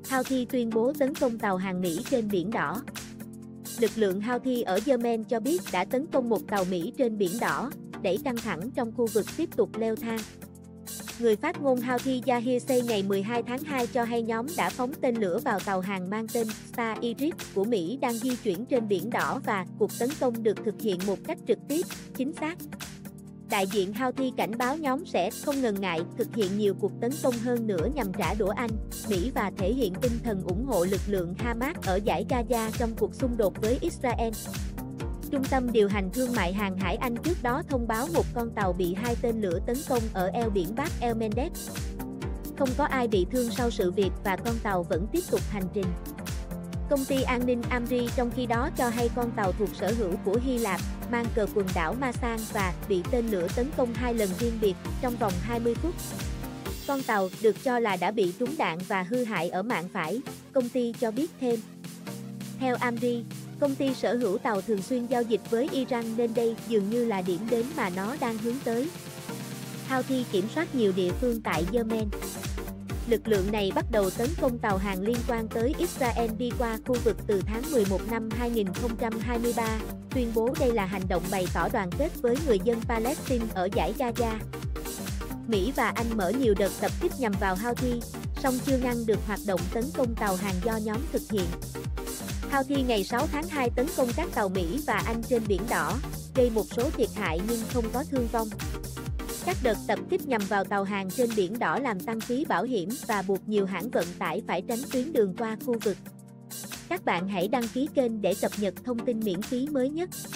Houthi tuyên bố tấn công tàu hàng Mỹ trên Biển Đỏ. Lực lượng Houthi ở Yemen cho biết đã tấn công một tàu Mỹ trên Biển Đỏ, đẩy căng thẳng trong khu vực tiếp tục leo thang. Người phát ngôn Houthi Yahya Say ngày 12 tháng 2 cho hay nhóm đã phóng tên lửa vào tàu hàng mang tên Star Iris của Mỹ đang di chuyển trên Biển Đỏ và cuộc tấn công được thực hiện một cách trực tiếp, chính xác. Đại diện Houthi cảnh báo nhóm sẽ không ngần ngại thực hiện nhiều cuộc tấn công hơn nữa nhằm trả đũa Anh, Mỹ và thể hiện tinh thần ủng hộ lực lượng Hamas ở dải Gaza trong cuộc xung đột với Israel. Trung tâm điều hành thương mại hàng hải Anh trước đó thông báo một con tàu bị 2 tên lửa tấn công ở eo biển Bab el Mandeb. Không có ai bị thương sau sự việc và con tàu vẫn tiếp tục hành trình. Công ty an ninh Amri trong khi đó cho hay con tàu thuộc sở hữu của Hy Lạp, mang cờ quần đảo Masan và bị tên lửa tấn công 2 lần riêng biệt trong vòng 20 phút. Con tàu được cho là đã bị trúng đạn và hư hại ở mạn phải, công ty cho biết thêm. Theo Amri, công ty sở hữu tàu thường xuyên giao dịch với Iran nên đây dường như là điểm đến mà nó đang hướng tới. Houthi kiểm soát nhiều địa phương tại Yemen. Lực lượng này bắt đầu tấn công tàu hàng liên quan tới Israel đi qua khu vực từ tháng 11 năm 2023, tuyên bố đây là hành động bày tỏ đoàn kết với người dân Palestine ở dải Gaza. Mỹ và Anh mở nhiều đợt tập kích nhằm vào Houthi, song chưa ngăn được hoạt động tấn công tàu hàng do nhóm thực hiện. Houthi ngày 6 tháng 2 tấn công các tàu Mỹ và Anh trên Biển Đỏ, gây một số thiệt hại nhưng không có thương vong. Các đợt tập kích nhằm vào tàu hàng trên Biển Đỏ làm tăng phí bảo hiểm và buộc nhiều hãng vận tải phải tránh tuyến đường qua khu vực. Các bạn hãy đăng ký kênh để cập nhật thông tin miễn phí mới nhất.